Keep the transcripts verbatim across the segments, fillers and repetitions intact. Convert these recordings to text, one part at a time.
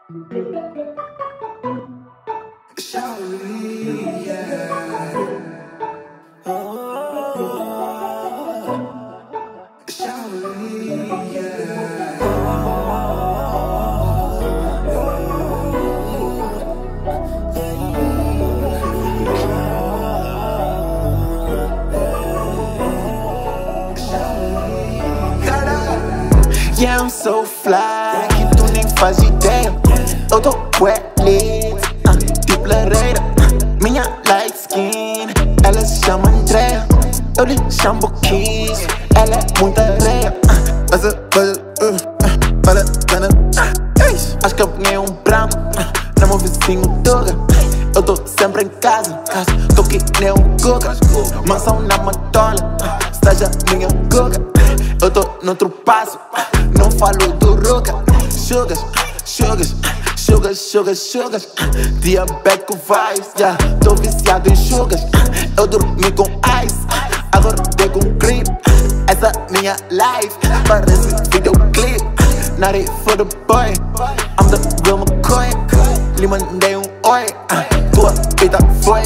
Yeah, I'm so fly, que tu nem faz ideia. Eu tô bué lit, uh, tipo lareira. Minha light skin, ela se chama Andrea. Eu lhe chamo Kiss, ela é muita areia. uh, Mas eu, mas eu, uh, uh, vale a pena. uh, Acho que eu ganhei um branco, uh, não meu vizinho Tuga. Eu tô sempre em casa, casa. Tô que nem um Guga. Mansão na matola, uh, esteja minha Guga. Eu tô noutro passo, não falo do Ruga. Sugas, sugas, sugas, sugas, sugas. Diabético vibes, yeah. Tô viciado em sugas. Eu dormi com ice, acordei com cream. Essa minha life parece videoclip. Naughty for the boy, I'm the real McCoy. Lhe mandei um oi, tua vida foi.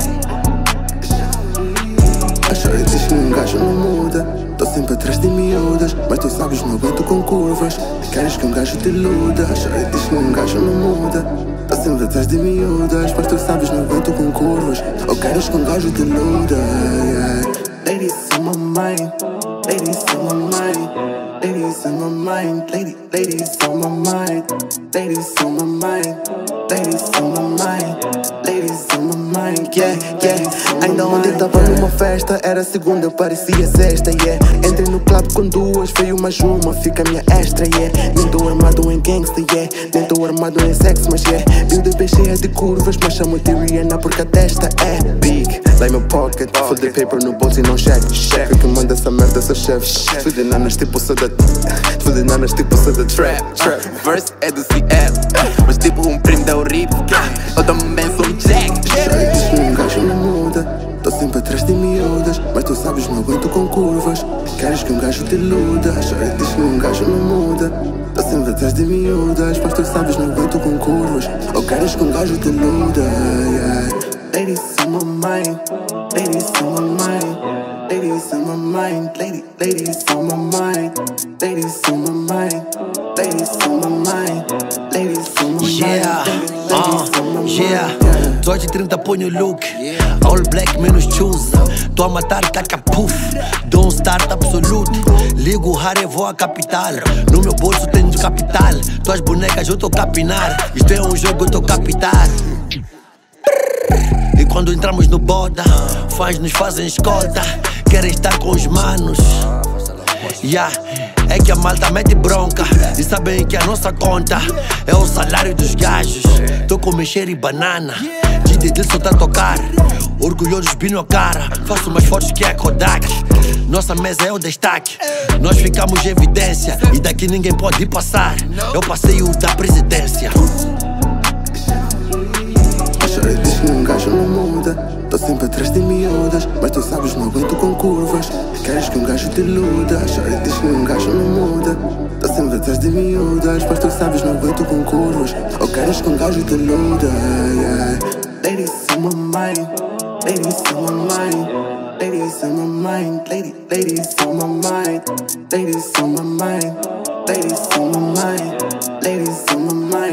A Shorty diz que um gajo não muda. Tô sempre atrás de miúdas, mas tu sabes, não aguento com curvas. Queres que um gajo te iluda? A Shorty diz que um gajo não muda. Tô sempre atrás de miúdas, mas tu sabes, não aguento com curvas. Ou queres que um gajo te iluda? Yeah. Ladies on my mind, ladies on my mind, ladies on my mind, lady, ladies on my mind, ladies on my mind, ladies on my mind, ladies on my mind, yeah, yeah. Ainda ontem tava numa festa, era segunda, parecia sexta, yeah. Entrei no club com duas, veio mais uma, fica minha extra, yeah. Nem tô armado em gangsta, yeah. Nem tô armado em sexo, mas yeah. Build up cheia de curvas, mas chamo de Rihanna porque a testa é big. Like my pocket, full de paper no bolso e não check, check. Que manda essa merda, sou chefe. Fui de nanas tipo sou da Fui de nanas tipo sou da trap, trap. Verse é do C F, mas tipo um primo da Uribe. Eu também sou um Jack. Shorty diz que um gajo não muda. Tô sempre atrás de miúdas, mas tu sabes, não aguento com curvas. Queres que um gajo te iluda? Shorty diz que um gajo não muda. Tô sempre atrás de miúdas, mas tu sabes, não aguento com curvas. Ou queres que um gajo te iluda? Yeah. Ladies on my mind, ladies on my mind, ladies on my mind, lady, ladies on my mind, ladies on my mind, ladies on my mind, ladies on my mind, yeah, ladies on my mind. Yeah, tô de trinta, põe o look, all black menos choose. Tô a matar, taca puff, dou um start absoluto. Ligo o raro e vou à capital. No meu bolso tenho capital. Tuas bonecas eu tô capinar. Isto é um jogo, eu tô capitar. E quando entramos no boda, fãs nos fazem escolta. Querem estar com os manos, yeah. É que a malta mete bronca e sabem que a nossa conta é o salário dos gajos. Tô com mexer e banana, G D D só tá a tocar. Orgulhosos bino a cara, faço mais forte que a Kodak. Nossa mesa é o destaque, nós ficamos em evidência. E daqui ninguém pode passar, é o passeio da presidência. Shorty diz que um gajo não muda. Tô sempre atrás de miúdas, mas tu sabes, não aguento com curvas. Queres que um gajo te iluda? Shorty diz que um gajo não muda. Tô sempre atrás de miúdas, mas tu sabes, não aguento com curvas. Ou queres que um gajo te iluda? Yeah. Ladies on my mind, ladies on my mind, ladies on my mind, lady, ladies on my mind, ladies on my mind, ladies on my mind, ladies on my mind.